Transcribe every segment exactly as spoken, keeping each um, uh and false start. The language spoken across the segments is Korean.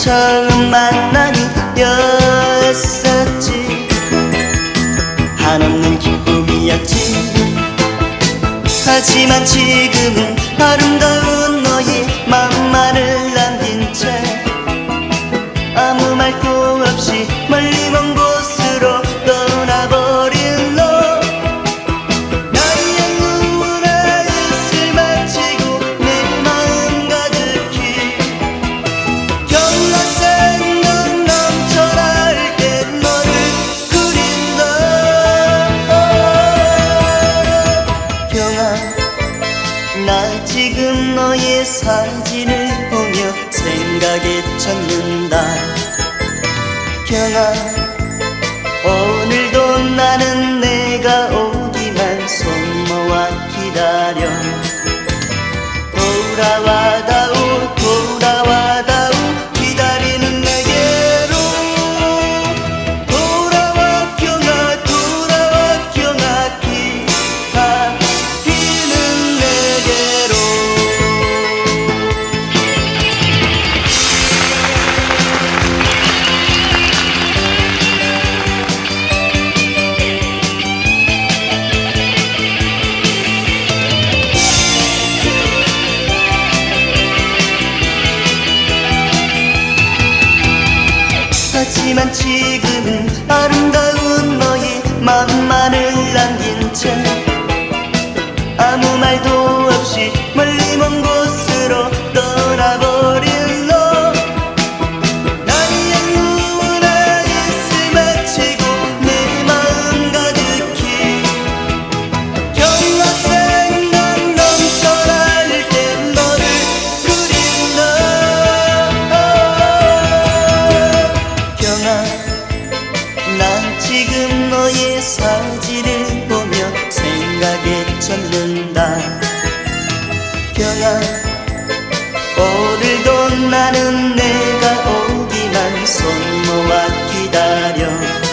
처음 만난 이였었지. 한없는 기쁨이었지. 하지만 지금은 아름다운 너의 맘만을 남긴 채 아무 말도 없이 멀리 먼 곳으로 떠나버린 너. 나의 누구나 입술 맞히고 내 마음 가득히 경아 생각 넘쳐날 때 너를 그린다. 경아, 나 지금 너의 사진을 보며 생각에 젖는다. 경아, 오늘도 나는 내가 오기만 손 모아 기다려. 돌아와다오 돌아와다오 기다리는 내게로. 돌아와 경아 돌아와 경아 기다리는 내게로. 하지만 지금은 아름다운 너의 맘만을 남긴 채 아무 말도 없이 멀리 먼 곳으로 떠나버린 너. 나의 누구나 입술 맞히고 내 마음 가득히 경아 생각 넘쳐날 때 너를 그린다. 경아, 난 지금 너의 사진을 보며 생각에 젖는다. 경아, 오늘도 나는 내가 오기만 손 모아 기다려.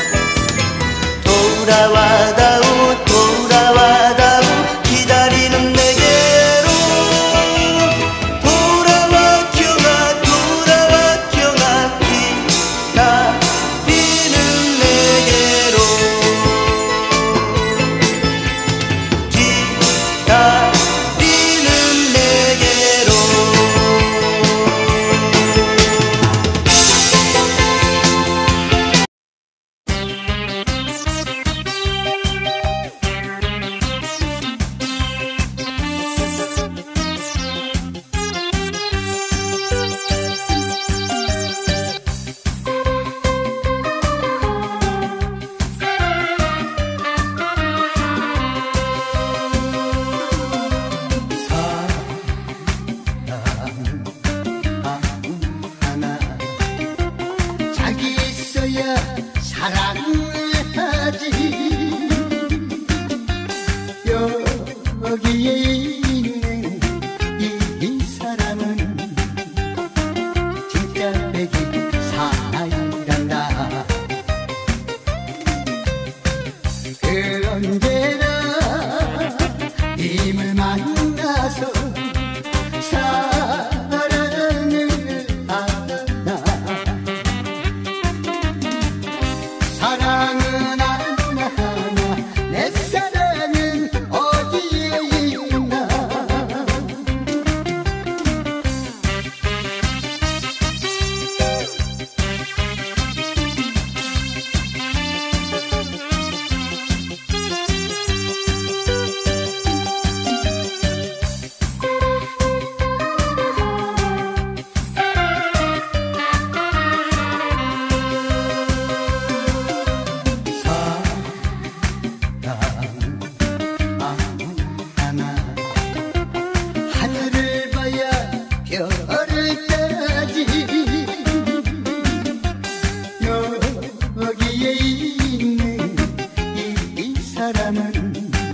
돌아와다오 돌아와다오 기다리는 내게로. 돌아와 경아 돌아와 경아 기다리는 내게로. 기다리는 내게로. 자기 있어야 사랑을 하지. 여기에 있는 이, 이 사람은 진짜 내게 사랑이란다. 그 언제나 님을 만나서 사랑을 하나. 사랑은 하나하나 내 사랑은 어디에 있나. 하늘을 봐야 별을 따지. 여기에 있는 이, 이 사람은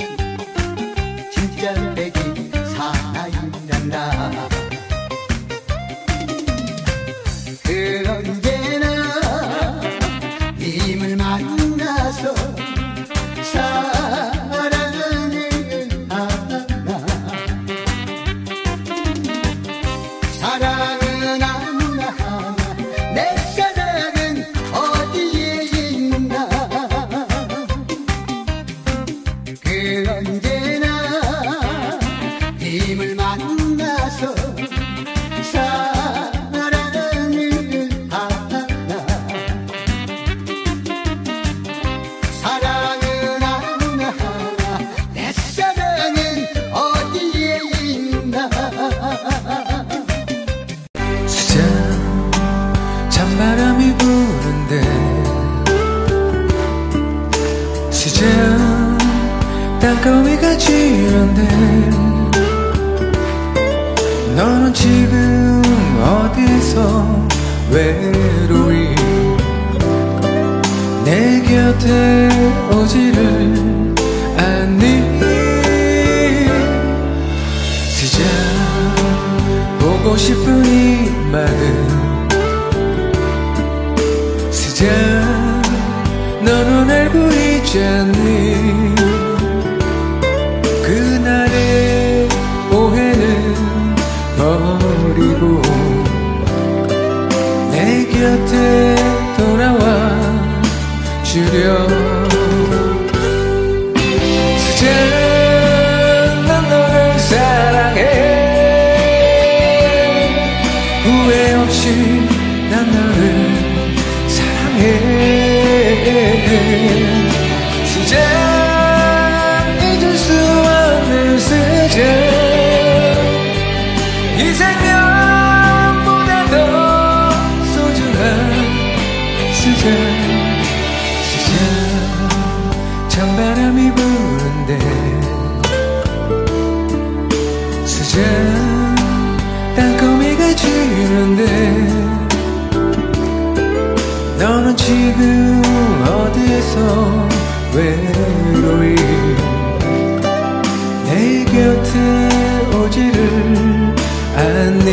진짜 내게 사랑이란다. 그 언제나 님을 만나서 사랑을 하나. 사랑은 하나하나 스잔 땅거미가 지는데 너는 지금 어디서 외로이 내 곁에 오지를 않니. 스잔 보고 싶은 이 마음 스잔 너는 알고 있잖니. 그날의 오해는 버리고 내 곁에 돌아와 주려. 스잔 난 너를 사랑해. 후회 없이 난 너를 사랑해. 스잔 잊을 수 없는 스잔 이 생명보다 더 소중한 스잔. 스잔 찬바람이 부는데 스잔 땅거미가 지는데 너는 지금 어디서 외로이 내 곁에 오지를 않니.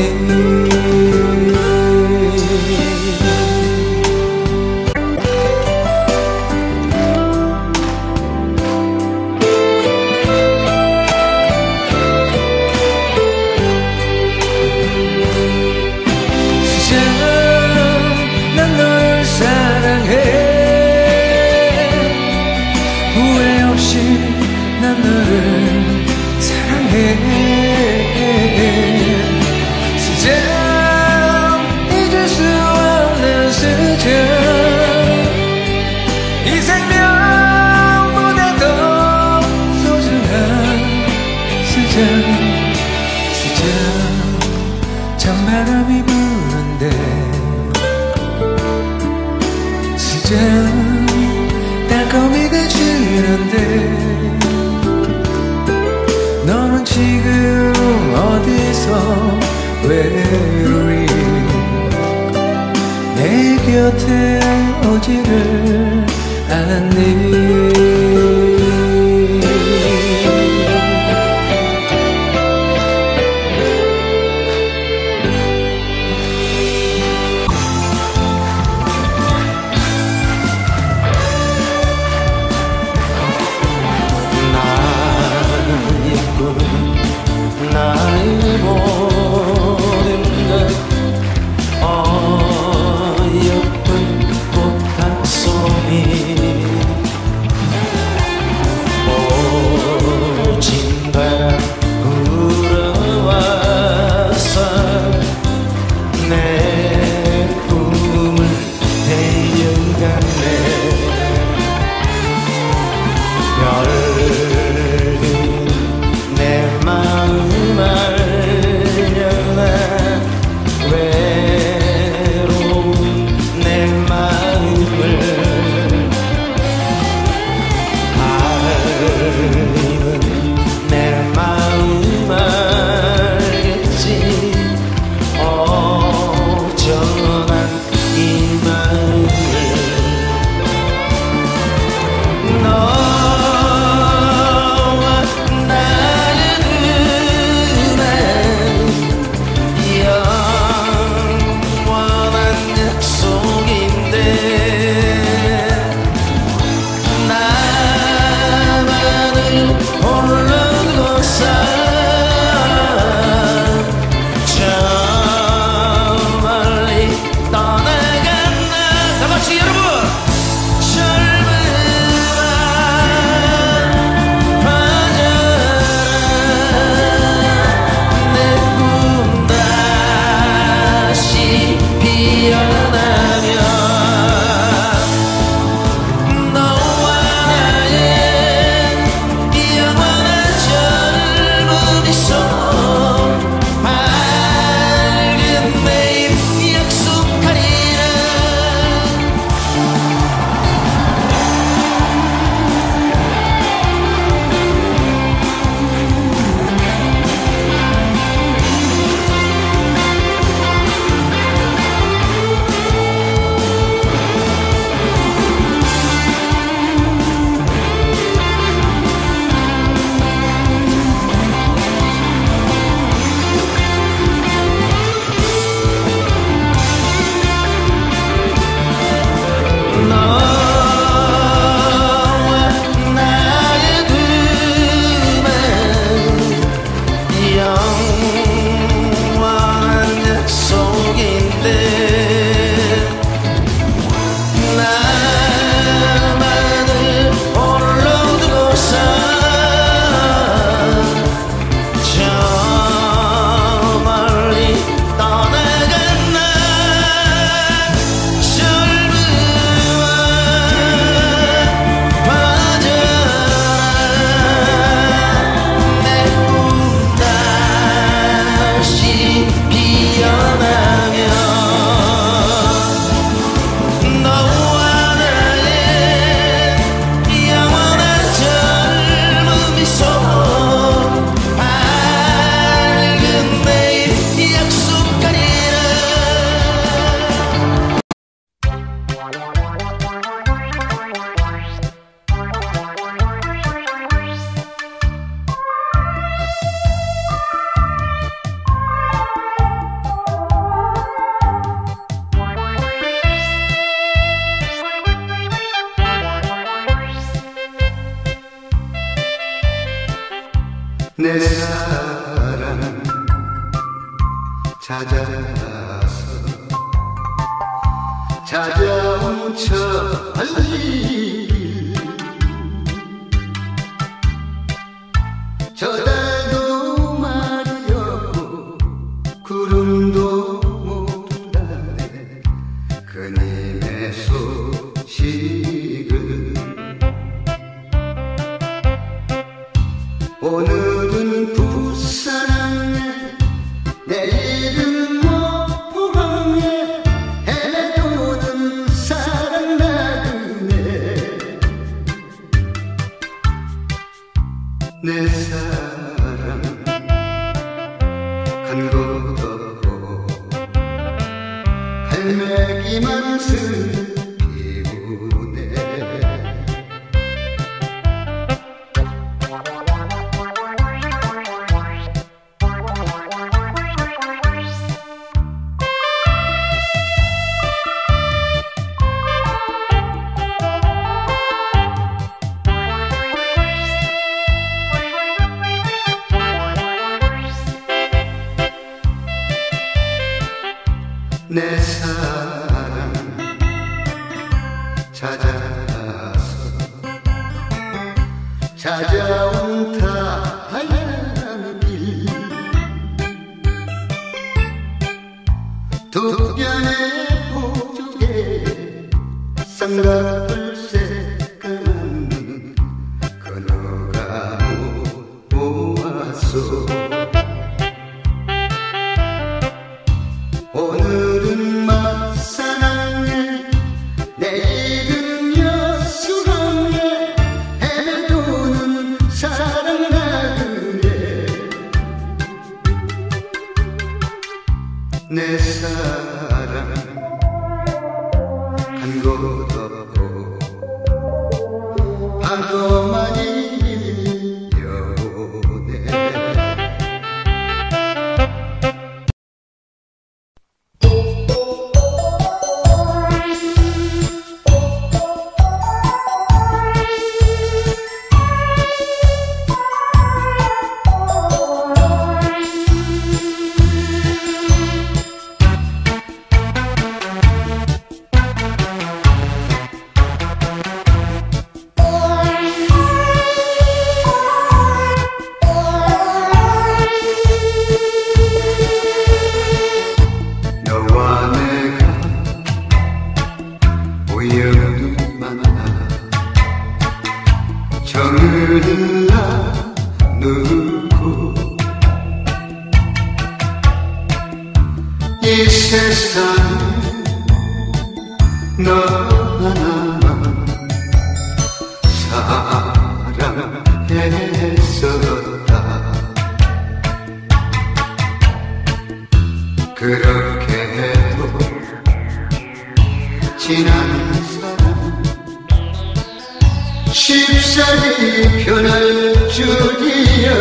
난 너를 사랑해. 스잔 잊을 수 없는 스잔 이 생명보다 더 소중한 스잔. 스잔 찬바람이 부는데 스잔 땅거미가 지는데 너는 지금 어디서 외로이 내 곁에 오지를 않니. 나를 보는데 어여쁜 꽃한 송이 내 사랑 찾아서 찾아온 천리 저 달도 말이었고 구름도 모른다네 그님의 소식을 오늘은 부산에 내일은 목포항에 헤매도는 사랑 나그네 내 사랑 간 곳 없고 갈매기만 슬피우네 내 사랑 찾아서 찾아온 타향길 두 편의 보조개 쌍꺼풀 새까만 그너가 모았소 오늘은 막사랑에 내일은 여수항에 헤매도는 사랑 나그네 내 사랑 간 곳 없고 파도만이 여오네 정을 나누고 이 세상에 너 하나만 사랑했었다 그렇게 해도 지난 쉽사리 변할 줄이야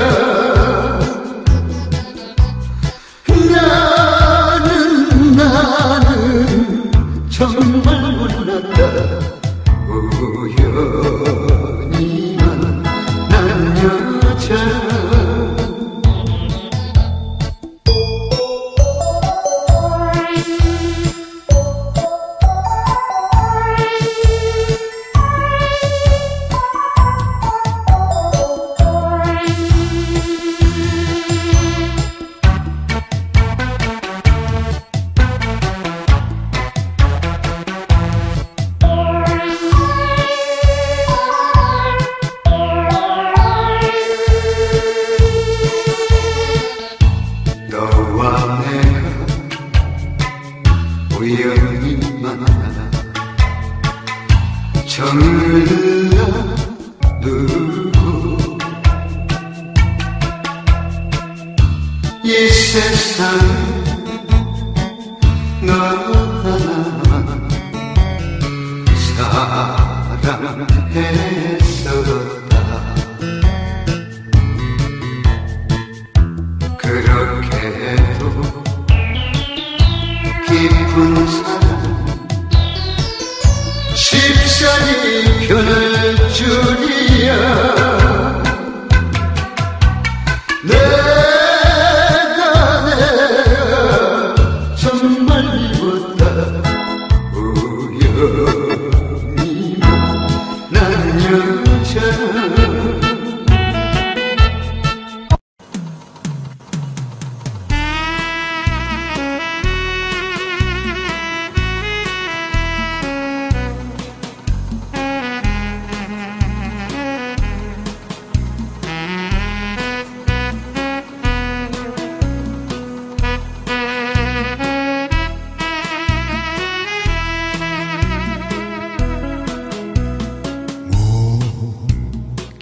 나는 나는 정말 몰랐다 우연히만 난 여자 우연히 만나 정을 나누고 이 세상에 너 하나만 사랑했었다 그렇게 해도 깊은 사랑 쉽사리 변할 줄이야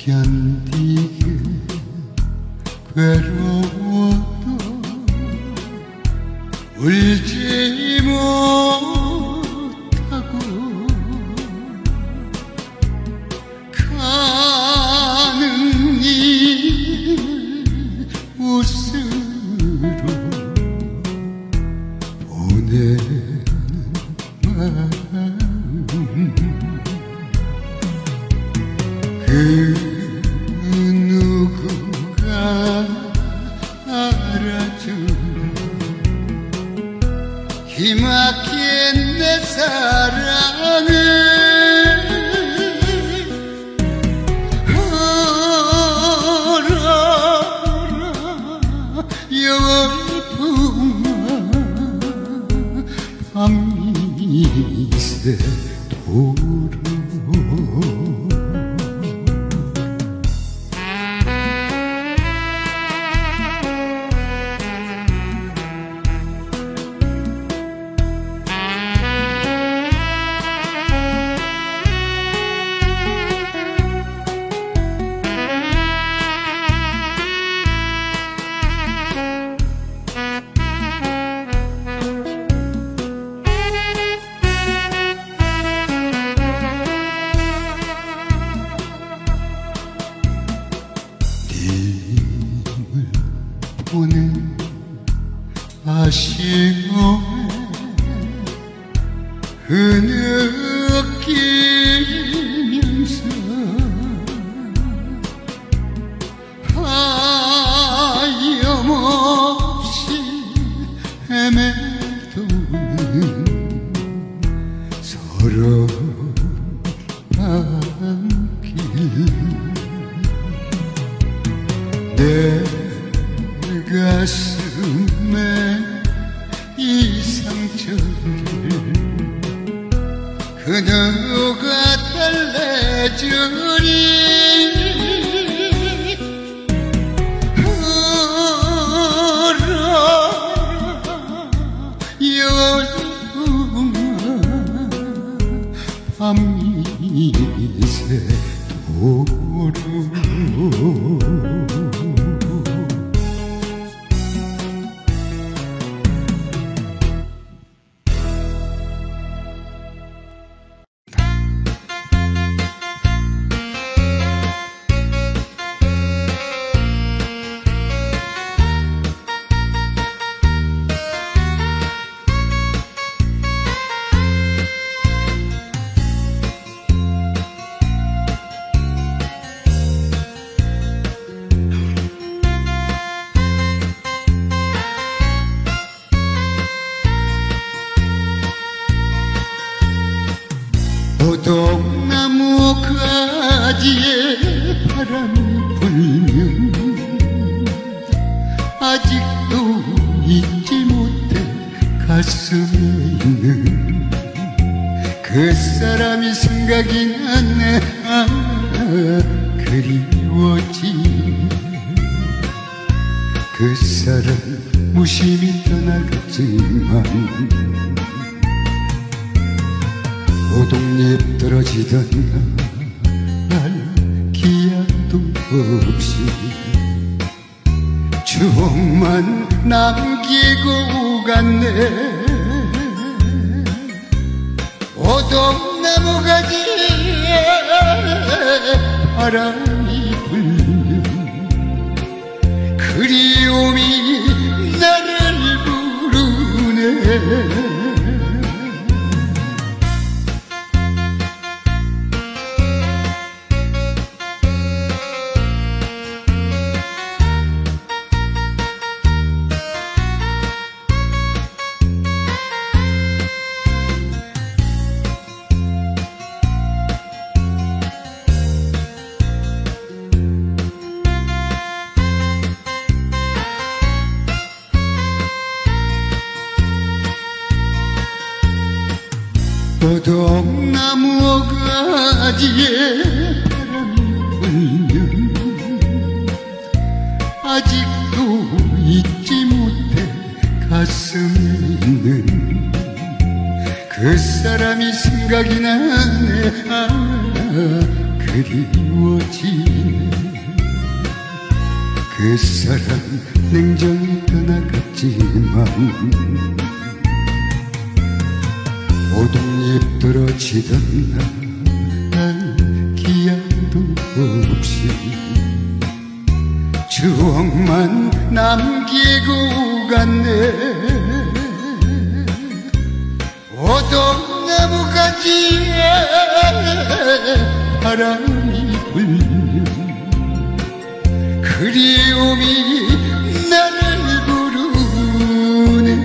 견디게 괴로워도 울지 못하고 가는 이 웃음으로 보내는 마음 그 누구가 알아준 기막힌 내 사랑을 알아 열풍아 밤새도록 보낸 아쉬움에 흐느끼면서 하염없이 헤매도는 서로 안길 내 가슴에 이 상처를 그녀가 달래주리 열풍아 밤새도록 오동나무 가지에 바람이 불면 아직도 잊지 못해 가슴에 있는 그 사람이 생각이 나네. 아, 그리워지 그 사람 무심히 떠나갔지만 오동잎 떨어지던 날 기약도 없이 추억만 남기고 갔네. 오동나무 가지에 바람이 불면 그리움이 나를 부르네. 오동나무 가지에 바람이 불면 아직도 잊지 못해 가슴에 있는 그 사람이 생각이 나네. 아, 그리워지네. 그 사람 냉정히 떠나갔지만 오동잎 떨어지던 날 기약도 없이 추억만 남기고 갔네. 오동나무가지에 바람이 불면 그리움이 나를 부르네.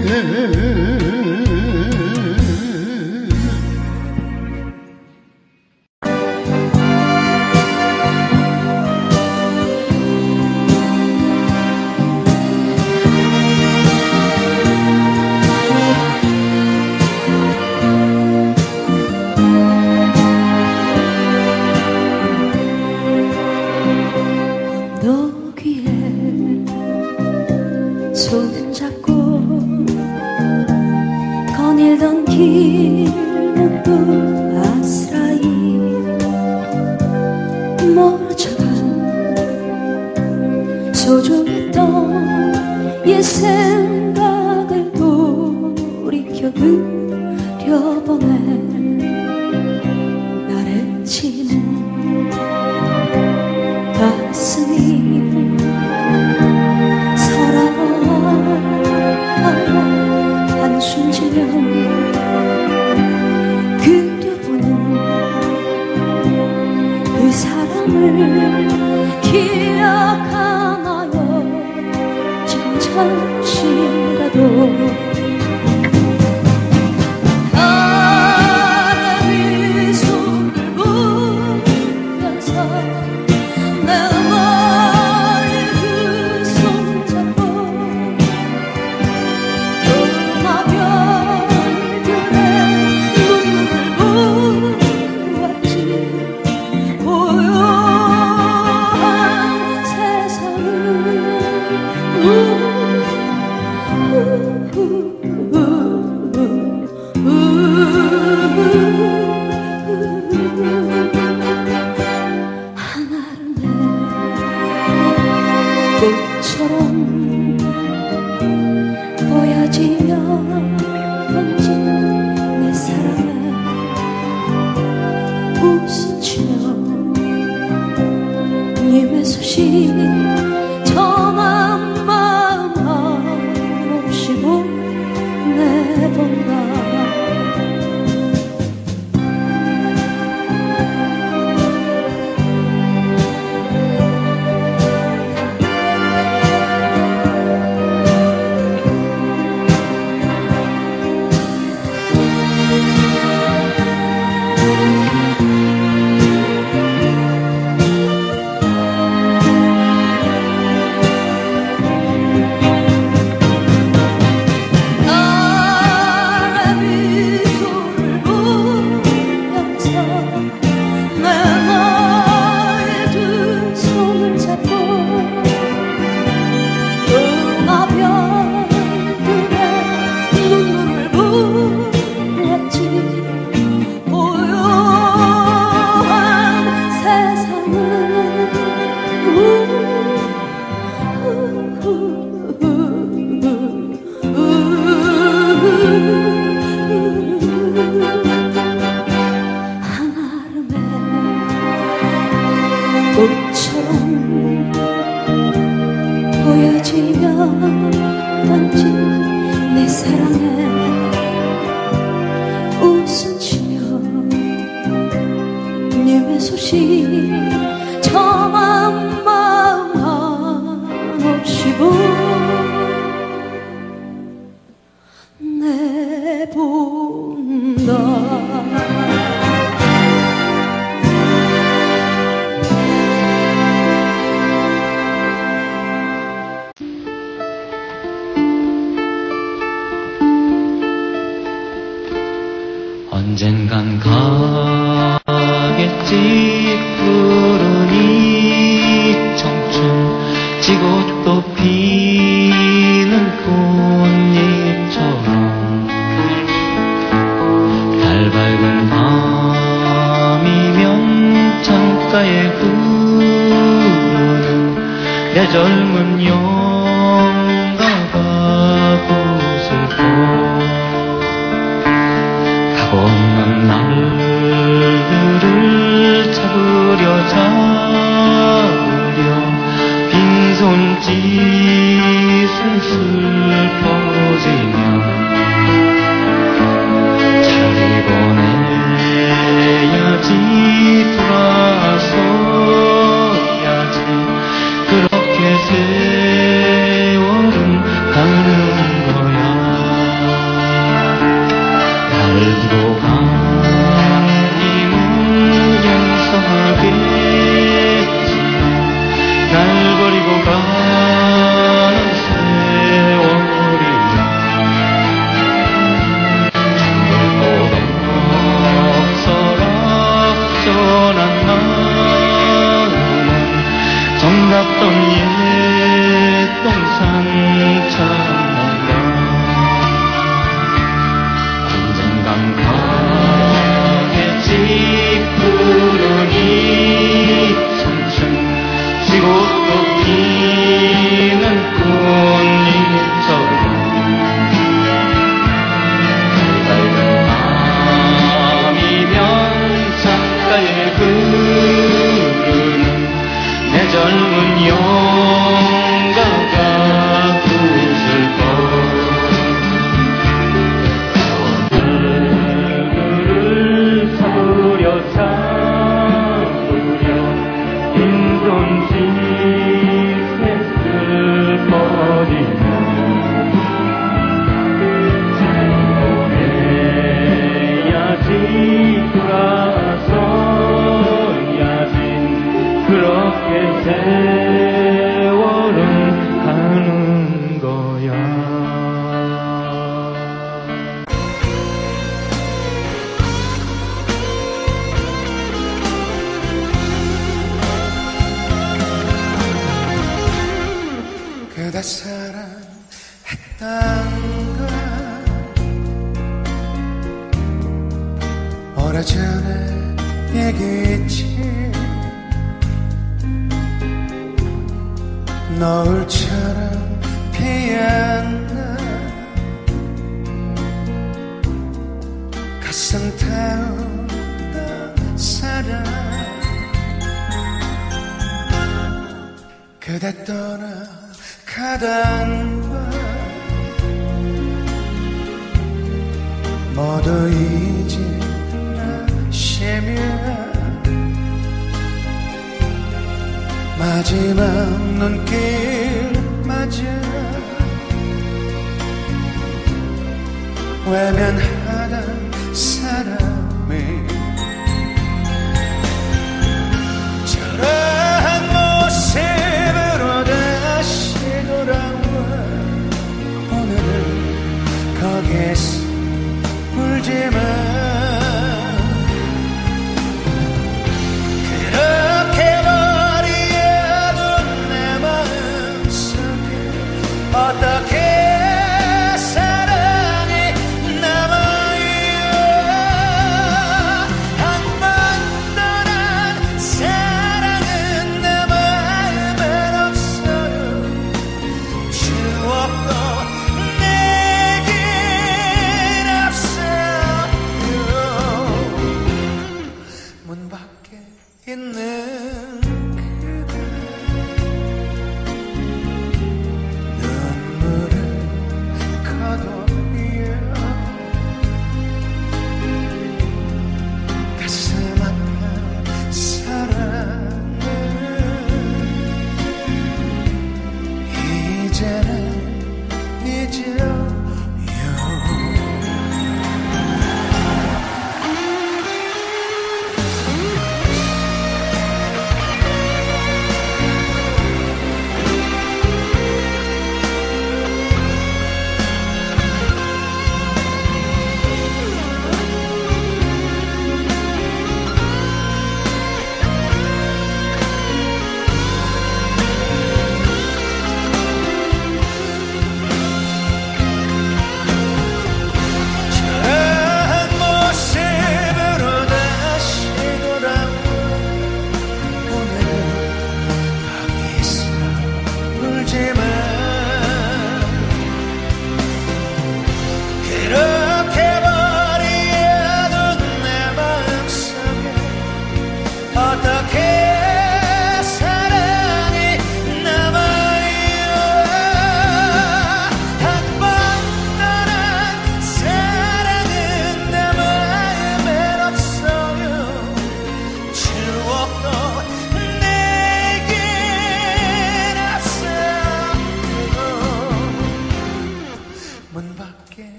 언젠간 가겠지 푸른 이 청춘 지고 또 피는 꽃잎처럼 달 밝은 밤이면 창가에 내 젊은 영가가 웃을까 가고 없는 날들을 잡으려 잡으려 빈손짓에 슬퍼지며 차라리 보내야지 돌아서야지 그렇게 세월은 가는 거야 나를 두고 간 님은 용서하겠지 날 버리고 가는 세월이야 정글도덕서락 전한 마음은 정답던 옛 동산 참는다 언젠간 가겠지 푸르니 청춘 지고 또 피는 꽃잎처럼 밝은 밤이면 창가에 흐르는 내 젊은 영가가 웃을 것 얼굴을 잡으려 잡으려 빈손짓에 슬퍼지며 잘 보내야지 돌아서야지 그렇게 세월은 가는 거야 그대 사랑했던 걸 오래전에 얘기했지 노을처럼 피었나 가슴 태우던 사랑 그대 떠나가던 걸 모두 잊으라시며 마지막 눈길 맞아 외면하던 사람이 저런 모습으로 다시 돌아와 오늘은 거기에서 울지마 그렇게 버려둔 내 마음속에 어떻게 사랑이 남아요 한 번 떠난 사랑은 내 마음엔 없어요 추억도 내겐 없어요 문 밖에 있는 그대 눈물을 거둬요 가슴 아픈 사랑은 이제는 잊어요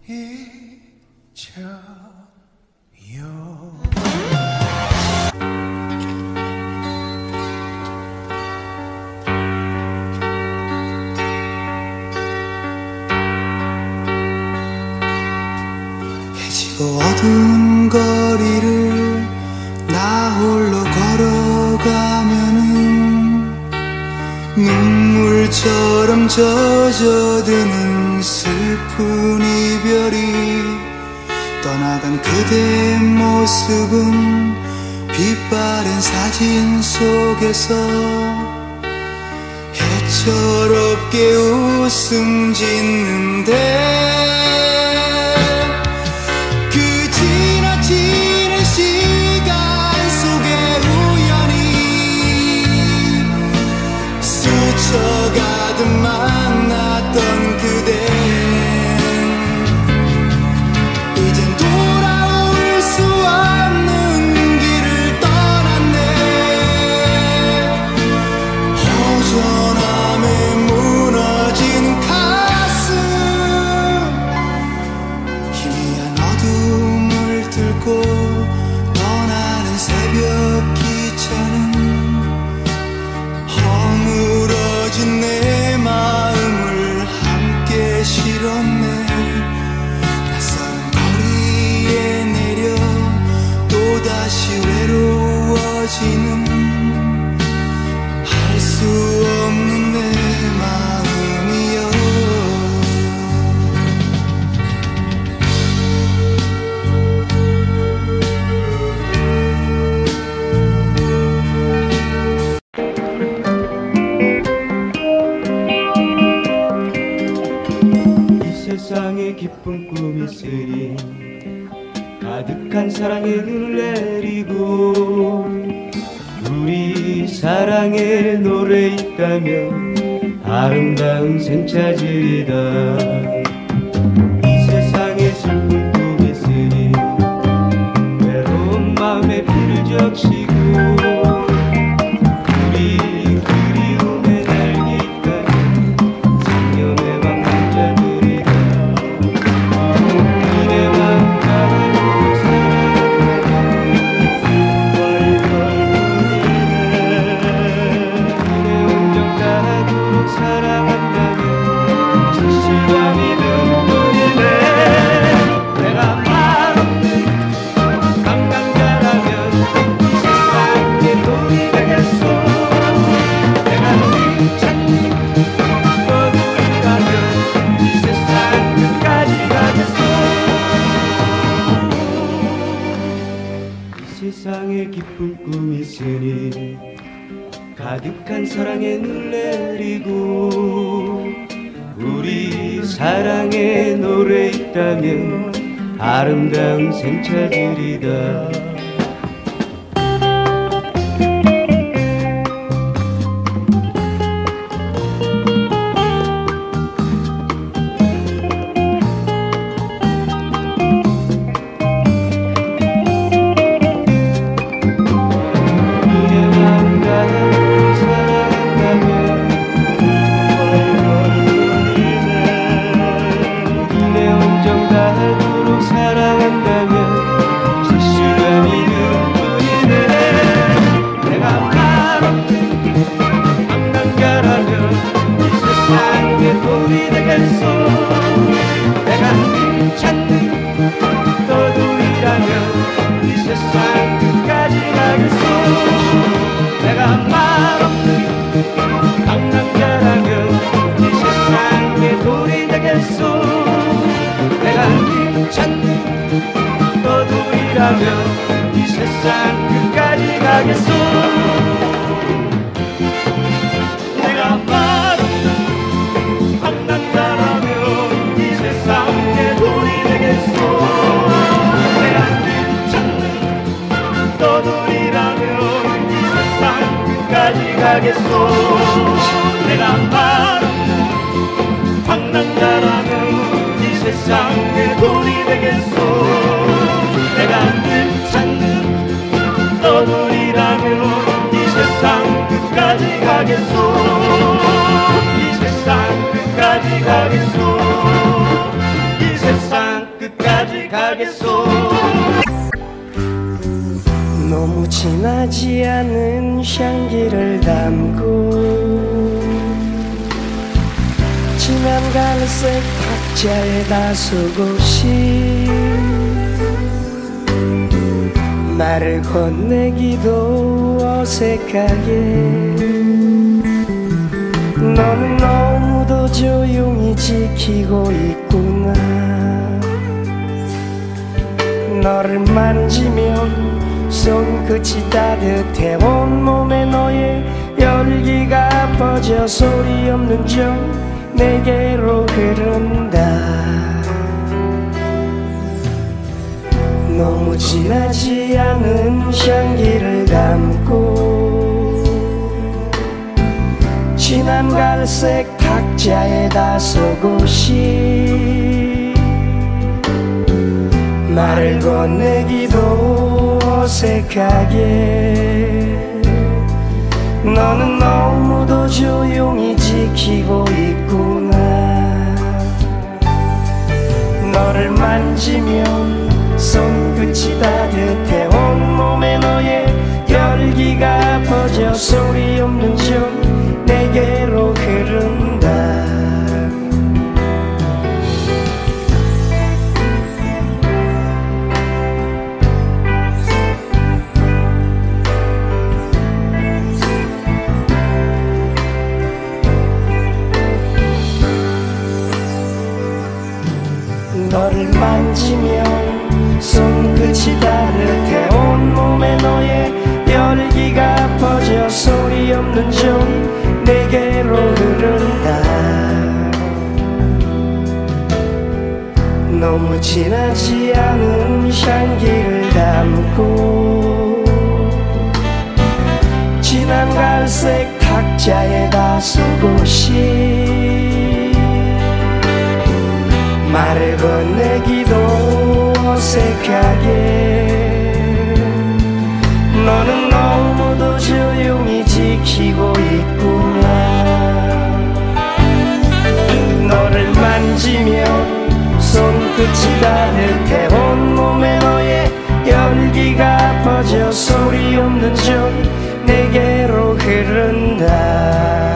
잊어요. 해지고 어두운 거리를 나 홀로 걸어가면은 눈물처럼 젖어드는 슬픈 이별이 떠나간 그대의 모습은 빛바랜 사진 속에서 해철없게 웃음 짓는데 그 지나치는 시간 속에 우연히 스쳐가듯 만났던 그대 이젠 돌아올 수 없는 길을 떠났네. 허전함에 무너진 가슴 희미한 어둠을 뚫고 떠나는 새벽 기차는 허물어진 내 마음을 함께 실었네. 낯선 거리에 내려 또다시 외로워지는 할 수 없는 내 마음이여. 이 세상에 기쁜 꿈이 있으니 가득한 사랑의 눈을 내리고 우리 사랑의 노래 있다면 아름다운 생차지리다. 이 세상에 슬픈 꿈이 있으니 외로운 마음에 비를 적시고 우리 그리움의 날개 있다면 상념의 방랑자들이다. 이내 맘 가득 사랑한다면 진실감이 눈물이네. 내가 말없는 강남자라면 이 세상에 돈이 되겠소. 내가 네 찾는 너들이라면 이 세상 끝까지 가겠소. 이 세상에 기쁜 꿈이 있으니 가득한 사랑의 눈을 내리고 우리 사랑의 노래 있다면 아름다운 생차들이다. 이 세상 끝까지 가겠소. 내가 말없는 강남자라면 이 세상의 돌이 되겠소. 내가 네 찾는 너들이라면 이 세상 끝까지 가겠소. 내가 말없는 강남자라면 이 세상의 돌이 되겠소. 내가 늘 찾는 너들이라면 이 세상 끝까지 가겠소. 이 세상 끝까지 가겠소. 이 세상 가겠소. 너무 진하지 않은 향기를 담고 진한 갈색 탁자에 다소곳이 말을 건네기도 어색하게 너는 너무도 조용히 지키고 있구나. 너를 만지면 손끝이 따뜻해 온몸에 너의 열기가 퍼져 소리 없는 정 내게로 흐른다. 너무 진하지 않은 향기를 담고 진한 갈색 탁자에 다소곳이 말을 건네기도 어색하게 너는 너무도 조용히 지키고 있구나. 너를 만지면 손끝이 따뜻해 온몸에 너의 열기가 퍼져 소리 없는 정 내게로 흐른다. 너를 만지면 손끝이 따뜻해 온몸에 너의 열기가 퍼져 소리 없는 정 내게로 흐른다. 너무 진하지 않은 향기를 담고 진한 갈색 탁자에 다소곳이 말을 건네기도 어색하게 너는 너무도 조용히 지키고 있구나. 너를 만지면 손끝이 따뜻해 온몸에 너의 열기가 퍼져 소리 없는 정 내게로 흐른다.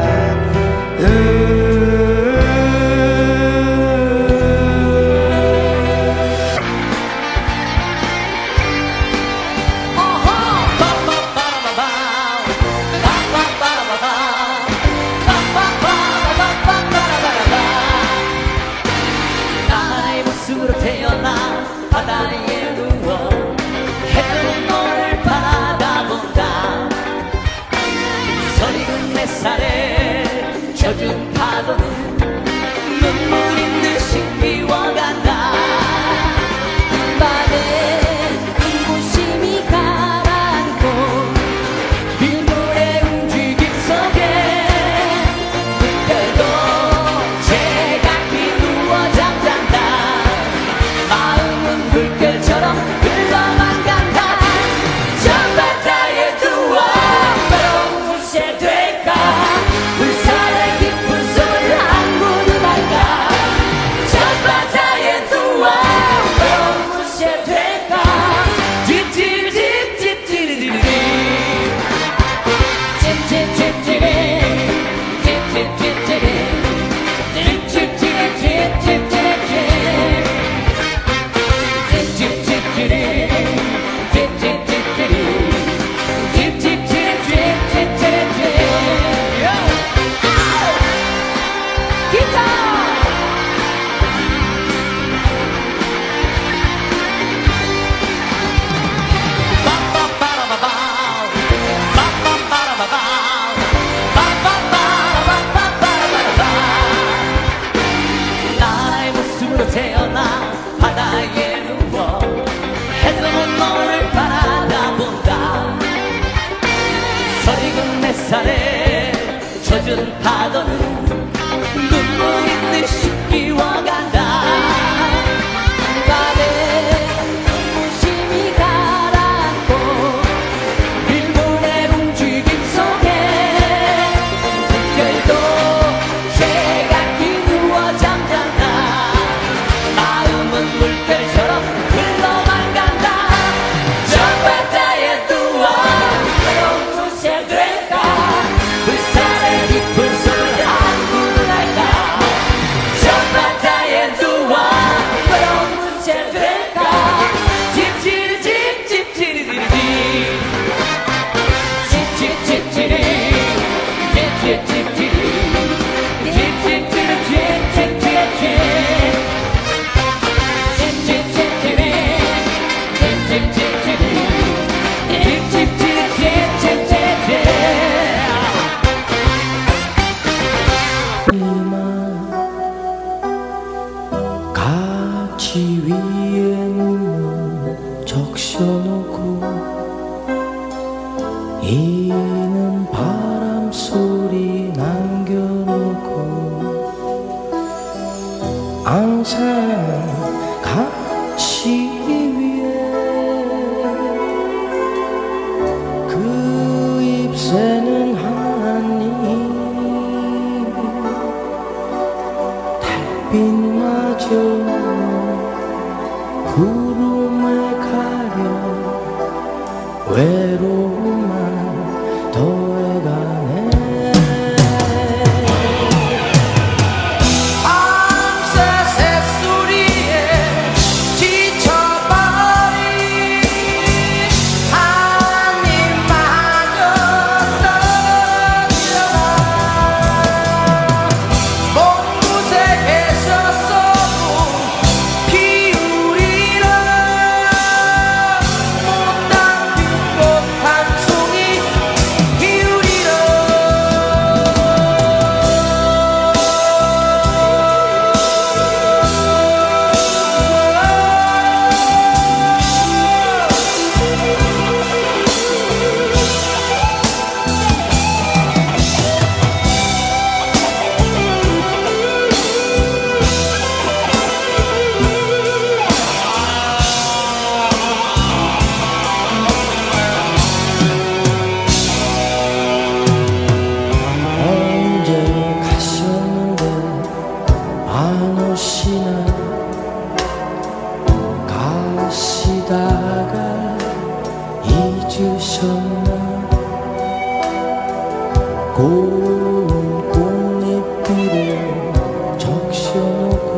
바다에 누워 해변 너를 바라본다. 서리는 내 살에 가지 위에는 적셔놓고 이는 바람 소리 남겨놓고 항상 가지 위에 그 잎새는 하니 달빛마저 구름에 가려 외로움만 더해가네. 밤새 새소리에 지쳐버린 한 입마저 떠밀어라. 몽구색에서 쏘고 피우리라. 못난 빛꽃 한 송이 피우리라. 언제 가셨는데 안 오시나. 가시다가 잊으셨나. 고운 꽃잎들을 적셔놓고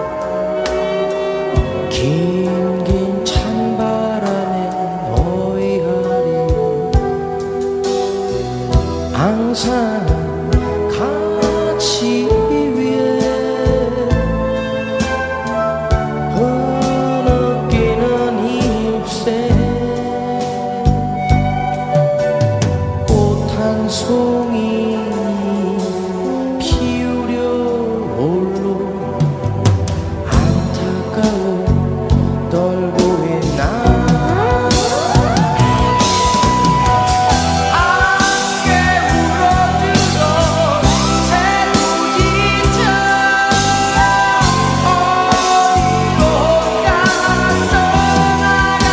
긴긴 찬바람에 어이하리. 항상 가지 위에 흐느끼는 잎새 꽃 한 송이 피우려 홀로 안타까워 떨고 있나. 함께 울어주던 새우지처 어디로 떠나간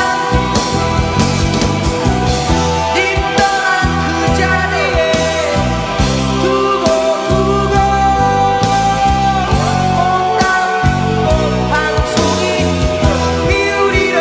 님 떠난 그 자리에 두고 두고 못난 빛꽃 한 송이 피우리라.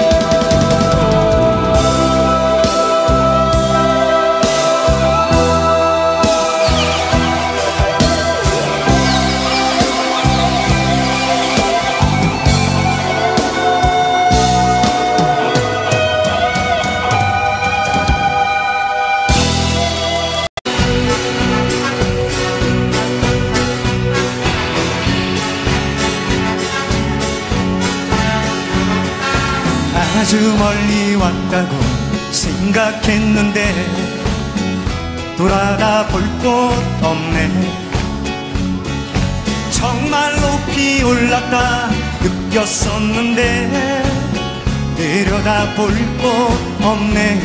아주 멀리 왔다고 생각했는데 돌아가 볼 곳 없네. 정말 높이 올랐다 느꼈었는데 내려다 볼 곳 없네.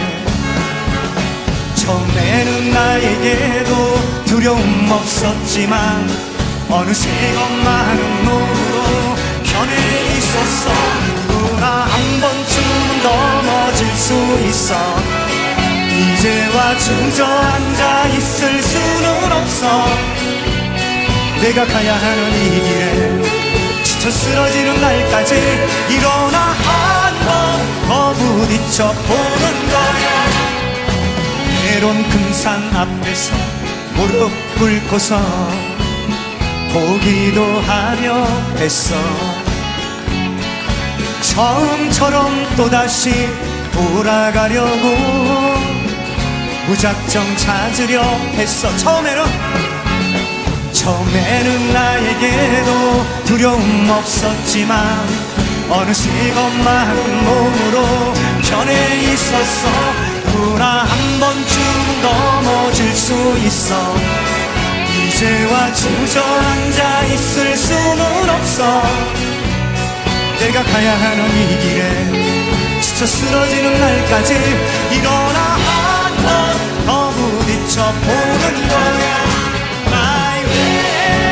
처음에는 나에게도 두려움 없었지만 어느새 겁많은 몸으로 변해 있었어. 누구나 한 번쯤은 넘어질 수 있어. 이제와 주저앉아 있을 수는 없어. 내가 가야 하는 이 길에 지쳐 쓰러지는 날까지 일어나 한 번 더 부딪혀 보는 거야. 때론 금산 앞에서 무릎 꿇고서 보기도 하려 했어. 처음처럼 또다시 돌아가려고 무작정 찾으려 했어. 처음에는 처음에는 나에게도 두려움 없었지만 어느새 겁많은 몸으로 변해 있었어. 누구나 한 번쯤 넘어질 수 있어. 이제와 주저앉아 있을 수는 없어. 내가 가야 하는 이 길에 지쳐 쓰러지는 날까지 일어나 한 번 더 부딪혀 보는 거야. My way.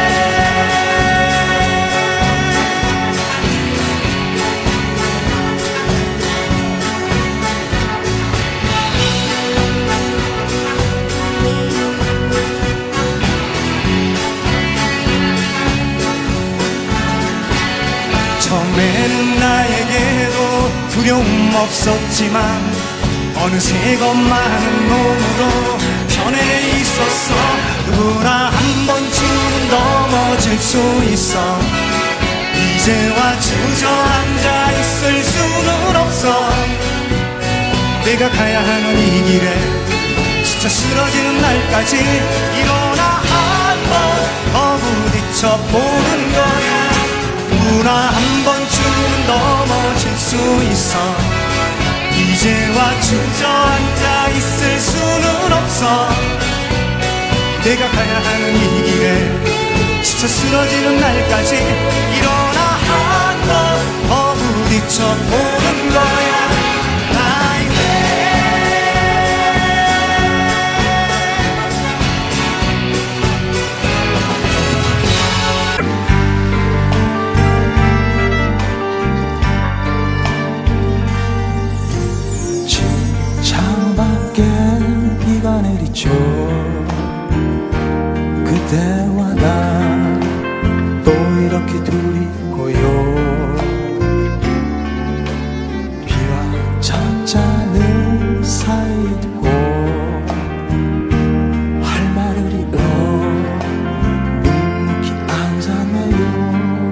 처음에는 나에게도 두려움 없었지만 어느새 겁 많은 몸으로 편해 있었어. 누구나 한 번쯤은 넘어질 수 있어. 이제와 주저앉아 있을 수는 없어. 내가 가야 하는 이 길에 지쳐 쓰러지는 날까지 일어나 한 번 더 부딪혀 보는 거야. 누구나 한 번쯤은 넘어질 수 있어. 이제와 주저앉아 있을 수는 없어. 내가 가야 하는 이 길에 지쳐 쓰러지는 날까지 일어나 한 번 더 부딪혀 보는 거야. My way. 창밖에 비가 내리죠. 그대와 나 또 이렇게 둘이 고요. 비와 찻잔을 사이 두고 할 말을 잃어 묵묵히 앉았네요.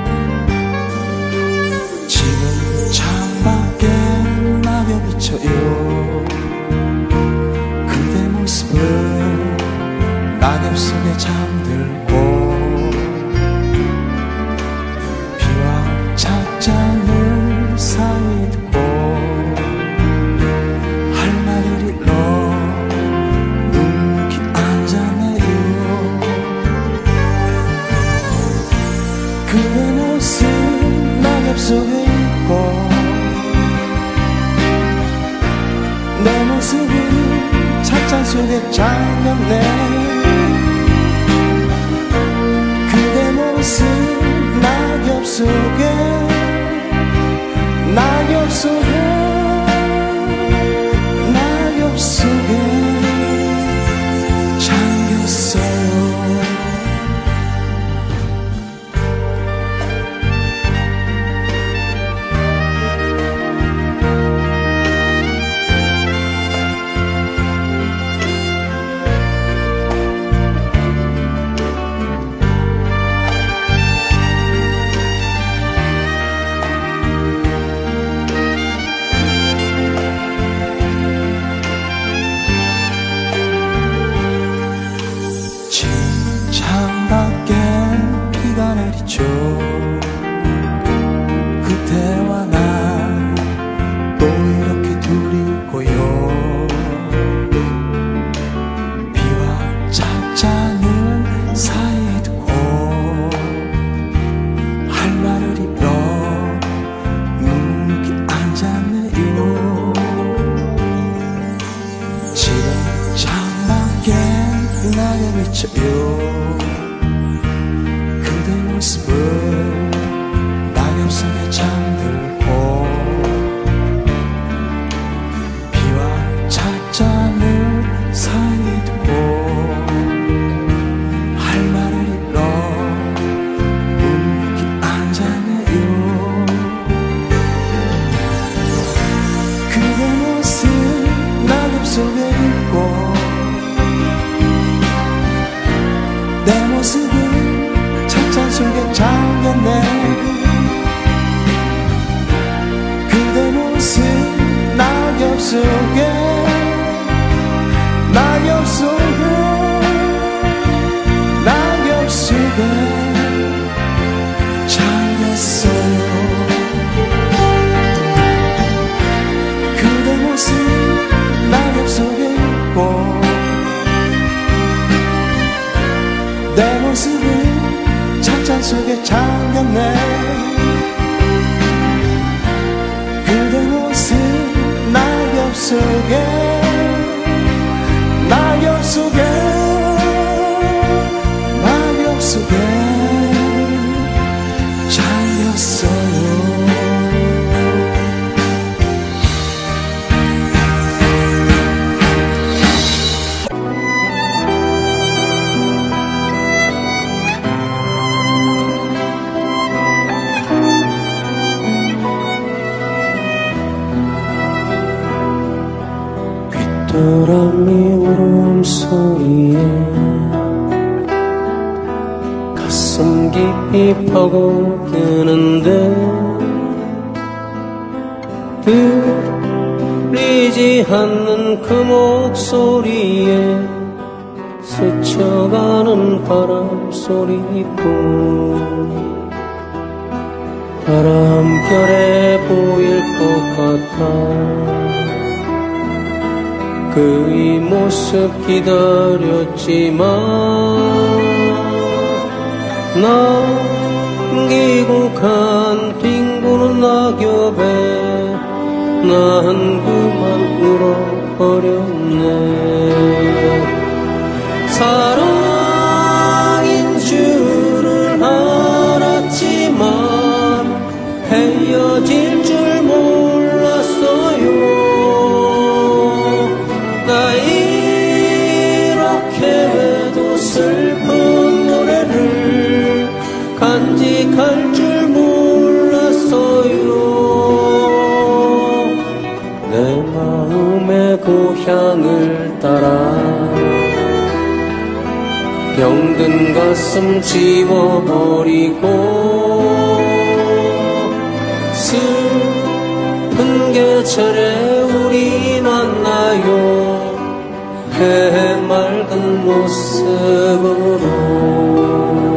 지금 창밖에 낙엽이 비쳐요. 그대 모습을 낙엽 속에 잠들고 비와 찻잔을 사이 두고 할 말을 잃어 묵묵히 앉았네요. 그대 모습 낙엽 속에 있고 내 모습은 찻잔 속에 잠겼네. 그대 모습 낙엽 속에 낙엽 속에 낙엽 속에 잠겼어요. 창밖에 비가 내리죠. 그대와 나 또 이렇게 둘이 고요. 비와 찻잔을 사이에 두고 할 말을 잃어 묵묵히 앉았네요. 지금 창밖에 낙엽이 비쳐요. 그대 모습을 낙엽 속에 잠들고 비와 찻잔을 사이에 두고 할 말을 잃어 묵묵히 앉았네요. 그대 모습 낙엽 속에 있고 내 모습은 찻잔 속에 잠겼네. 그대 모습 낙엽 속에 낙엽 속에 낙엽 속에 잠겼어요. 그대 모습 낙엽 속에 있고 내 모습은 찻잔 속에 잠겼네. 속에 낙엽 속에 낙엽 속에 잠겼어요. 귀뚜라미 울음소리에 가슴 깊이 파고드는데 들리지 않는 그 목소리에 스쳐가는 바람 소리뿐 바람결에 보일 것 같아 그의 모습 기다렸지만 남기고 간 뒹구는 낙엽에 난 그만 울어버렸네. 사랑인 줄은 알았지만 헤어질 줄 몰랐어요. 나 이렇게 해도 슬픈 노래를 간직할 줄 몰랐어요. 내 마음의 고향을 따라 병든 가슴 지워버리고 슬픈 계절에 우리 만나요. 해맑은 모습으로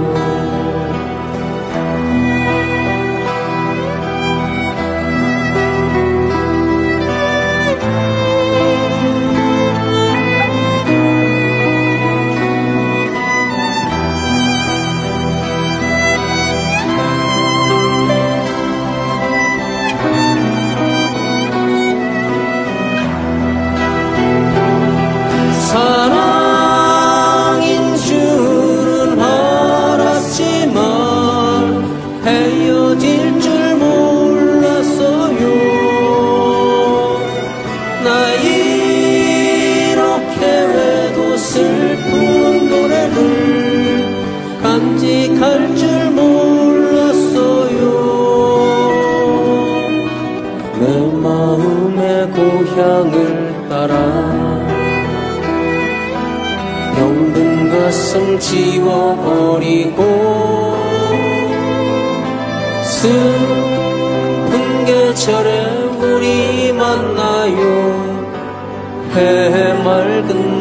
사랑인 줄은 알았지만 헤어질 줄 몰랐어요. 나 이렇게 해도 슬픈 노래를 간직할 줄 몰랐어요. 내 마음의 고향을 따라 병든 가슴 지워버리고 슬픈 계절에 우리 만나요. 해맑은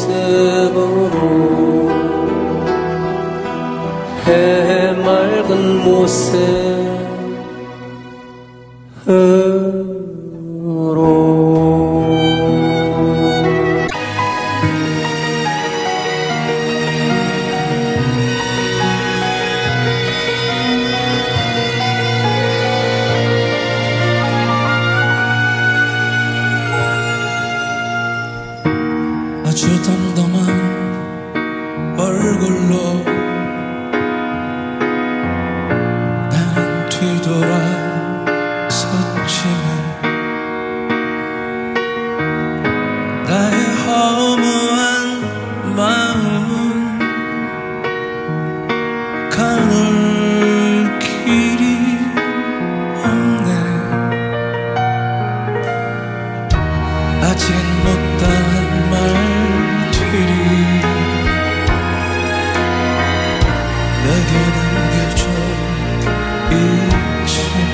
모습으로 해맑은 모습으로 아주 담담한 얼굴로 나는 뒤돌아섰지만 나의 허무한 마음은 가눌 길이 없네. 아직 못다한 말들이 내게 남겨져 있지만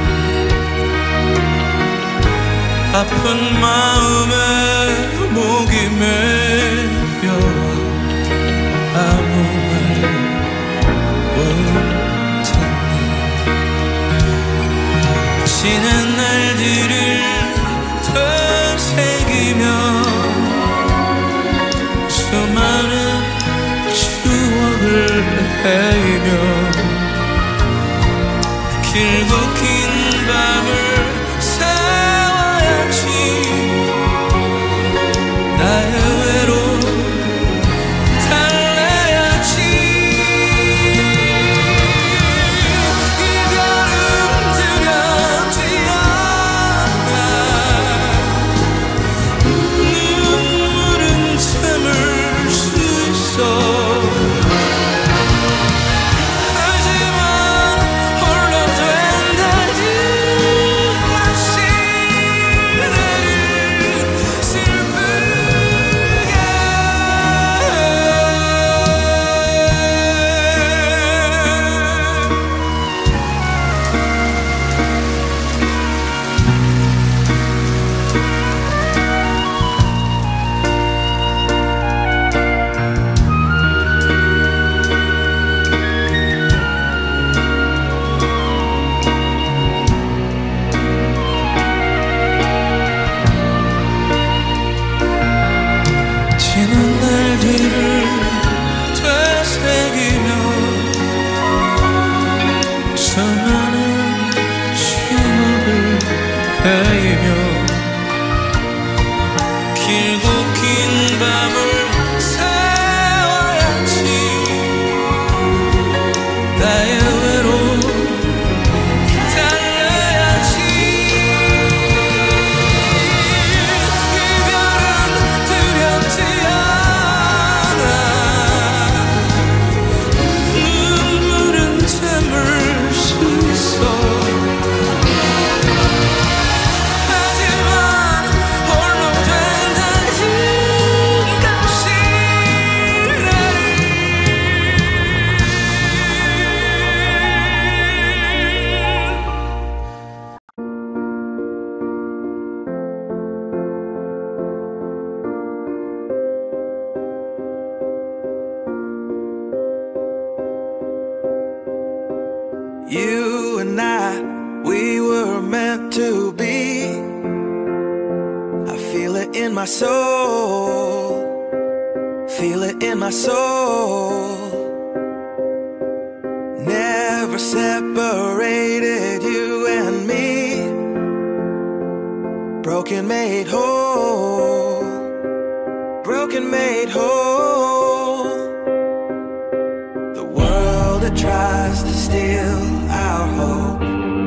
아픈 마음에 목이 메여 아무 말 못했네. 지난 날들을 되새기며 수많은 추억을 헤이며 길고 긴 밤을 새워야지. You and I, we were meant to be. I feel it in my soul, feel it in my soul. Never separated, you and me. Broken made whole, broken made whole. The world that tries to steal our hope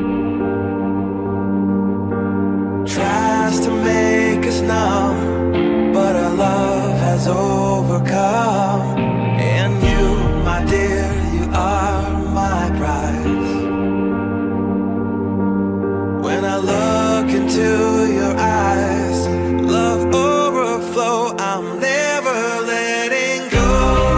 tries to make us numb, but our love has overcome. And you, my dear, you are my prize. When I look into your eyes, love overflow, I'm never letting go.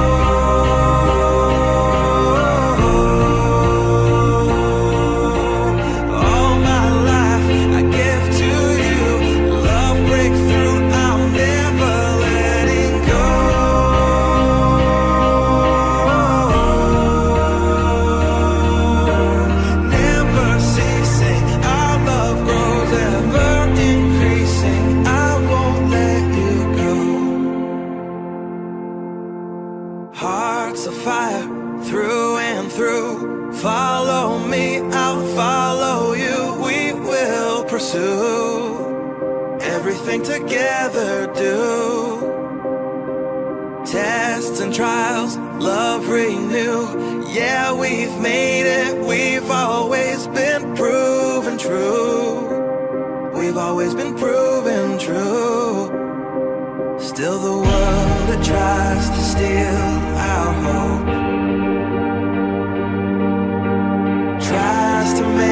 All my life I give to you, love breakthrough, I'm never letting go. Never ceasing, our love grows ever increasing, I won't let you go. Hearts of fire through and through, follow me, I'll follow you. We will pursue everything together, do tests and trials, love renew. Yeah, we've made it, we've always been proven true. We've always been proven true. Still the world that tries to steal our hope tries to make